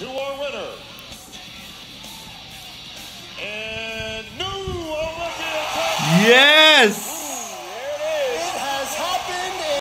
to our winner and new Olympia champion. Yes!